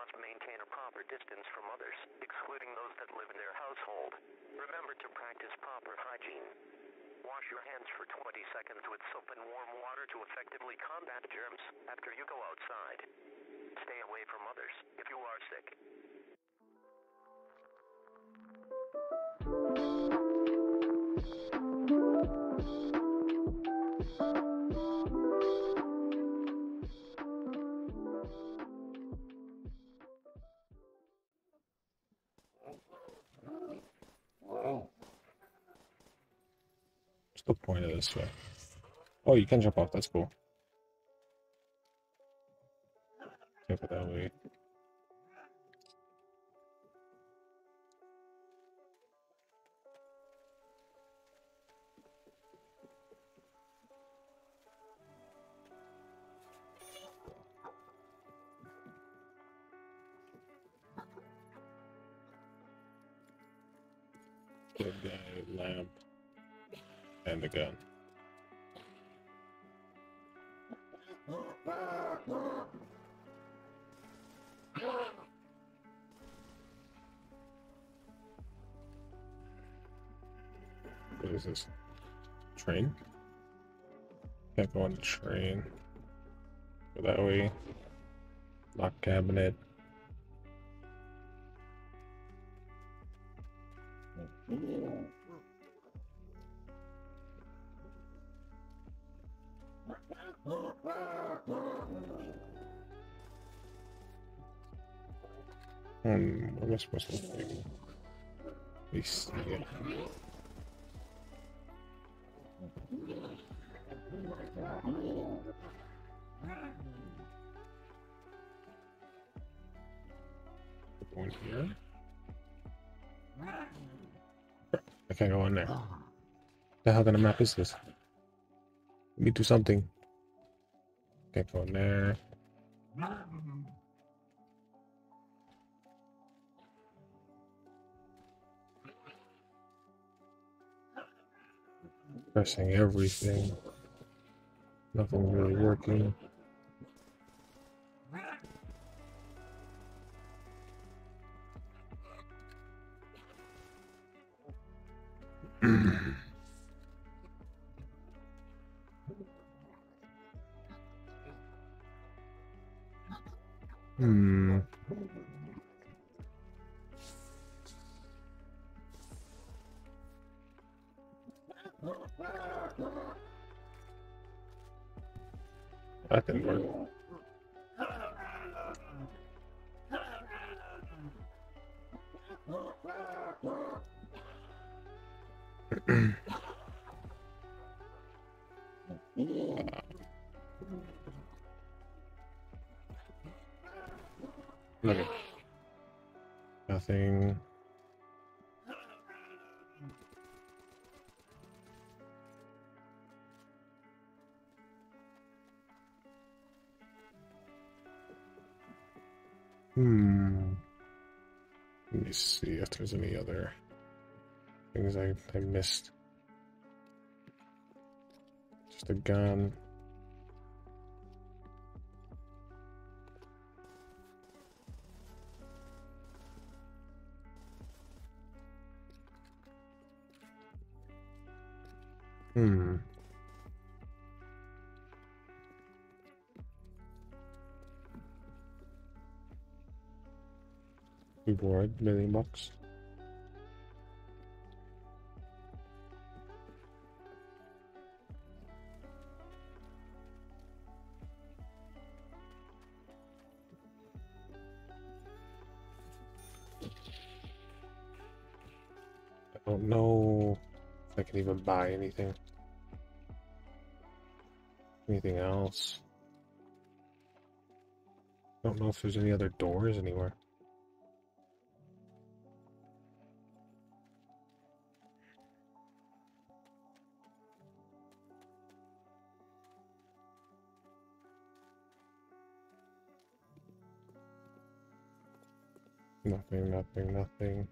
must maintain a proper distance from others, excluding those that live in their household. Remember to practice proper hygiene. Wash your hands for 20 seconds with soap and warm water to effectively combat germs after you go outside. Stay away from others if you are sick. What's the point of this way? Oh, you can jump off. That's cool. Can't go that way. Good guy, lamp, and a gun. What is this? Train? Can't go on the train. Go that way. Lock cabinet. What am I supposed to do? Let me see it. Go in here. I can't go in there. The hell kind of map is this? Let me do something. Can't go in there. Pressing everything. Nothing really working. That didn't work. Okay. Nothing. Let me see if there's any other things I missed. Just a gun. Reward, $1,000,000. I don't know if I can even buy anything. Anything else? I don't know if there's any other doors anywhere. Nothing, nothing, nothing.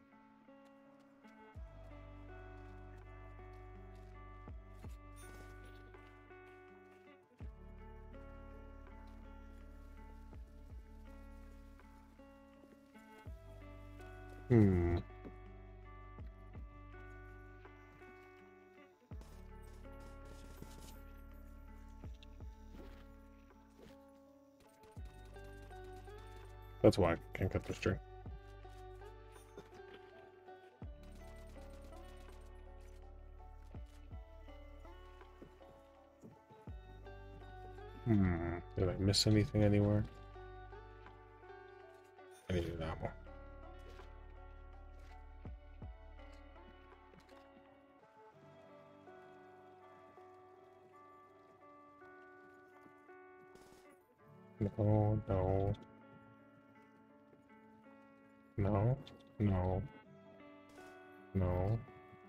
Hmm. That's why I can't cut the string. Did I miss anything anywhere? I needed ammo. No, no. No, no, no.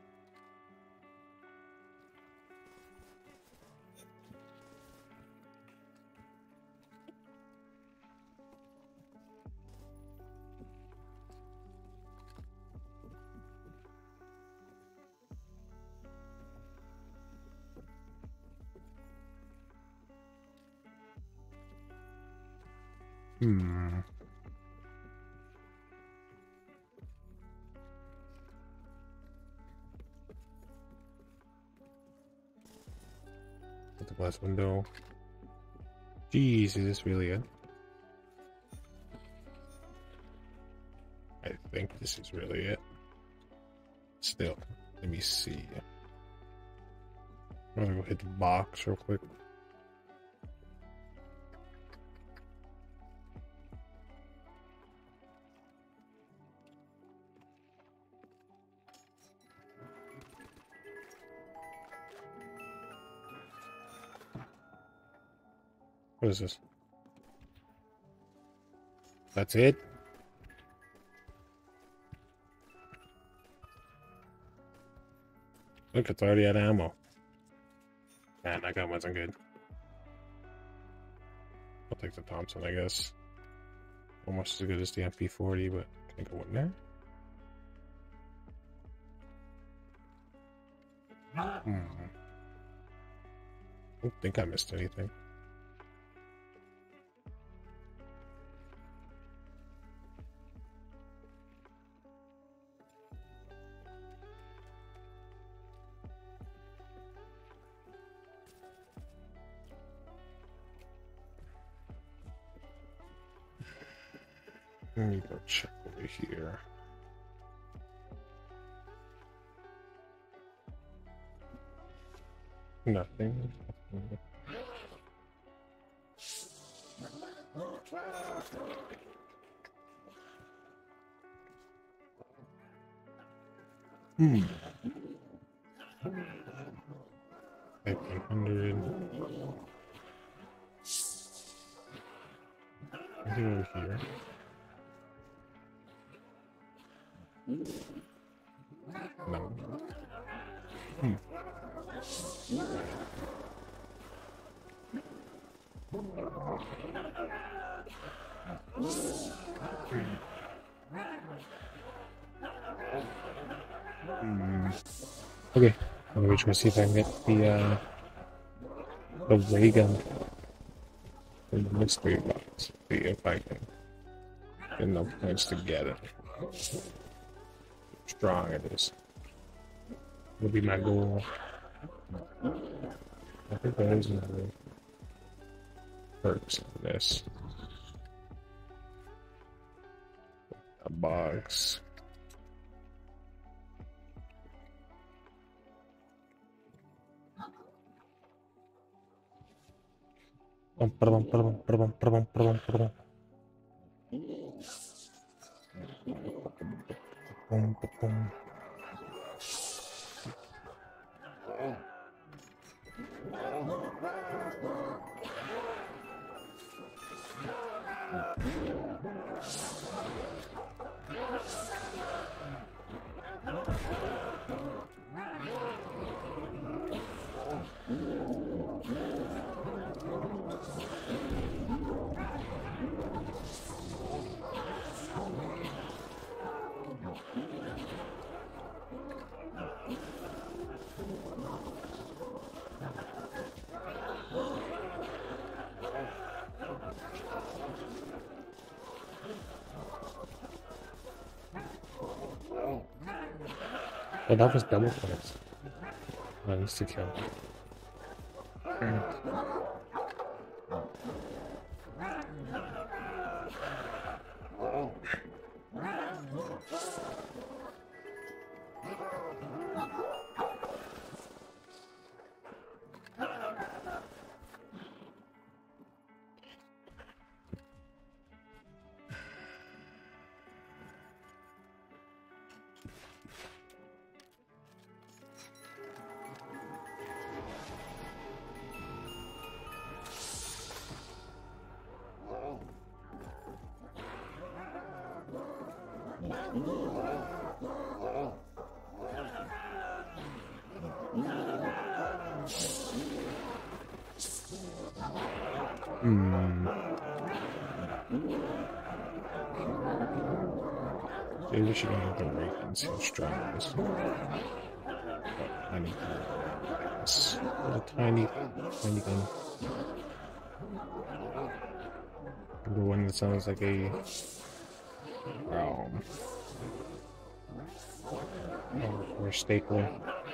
Hmm. At the glass window. Jeez, is this really it? I think this is really it. Still, let me see. I'm gonna go hit the box real quick. What is this? That's it? Look, it's already out of ammo. Man, that gun wasn't good. I'll take the Thompson, I guess. Almost as good as the MP40, but can I go in there? I don't think I missed anything. Let me go check over here. Nothing. Hmm. 1500. Anything over here? No. Okay, I'm gonna try to see if I can get the ray gun in the mystery box. See if I can get enough points to get it. How strong it is. Will be my goal. I think there is another perks on this. A box. Perdón. Oh, that was double points. That needs to kill. Maybe we should go with the rake and see how strong it is. I need this. A tiny gun. The one that sounds like a or stapler.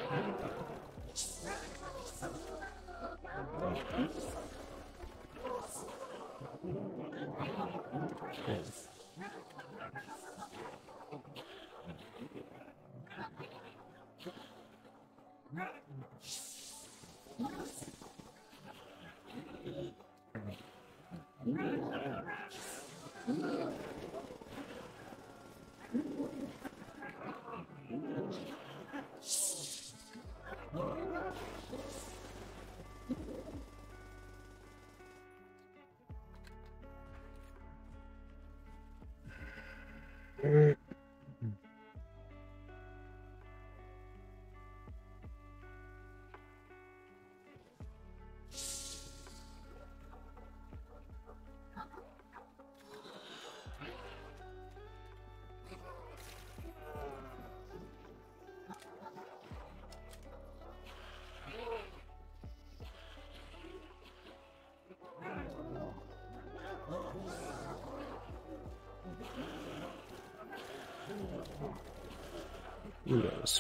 Yes.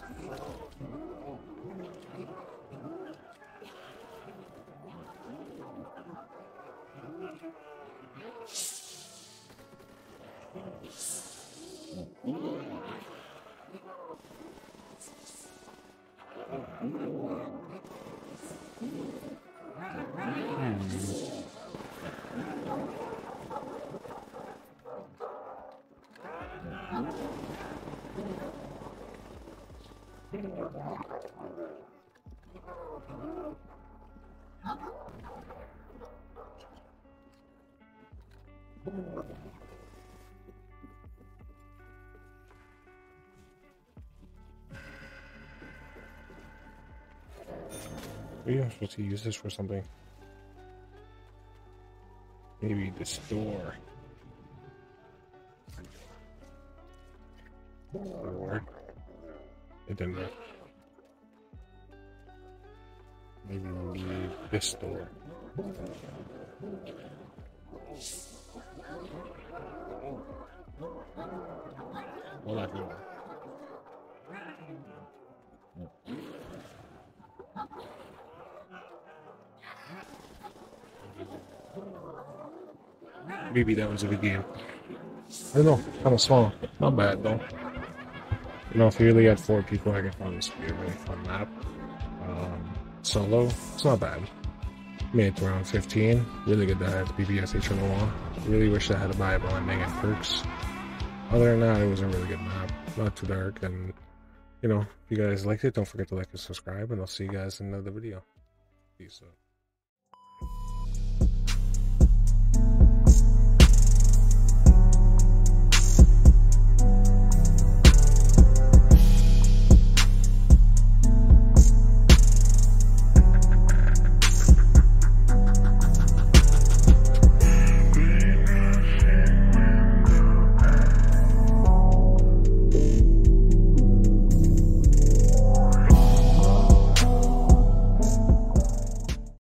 Maybe I'm supposed to use this for something. Maybe the store. Or it didn't work. Maybe we need this store. Well, not good. Maybe that was a good game. I don't know, kind of small. Not bad though. You know, if you really had 4 people, I could find this would be a really fun map. Solo, it's not bad. Made it to around 15. Really good to have the PPSH-41. Really wish I had to buy a blending and perks. Other than that, it was a really good map. Not too dark, and you know, if you guys liked it, don't forget to like and subscribe, and I'll see you guys in another video. Peace out.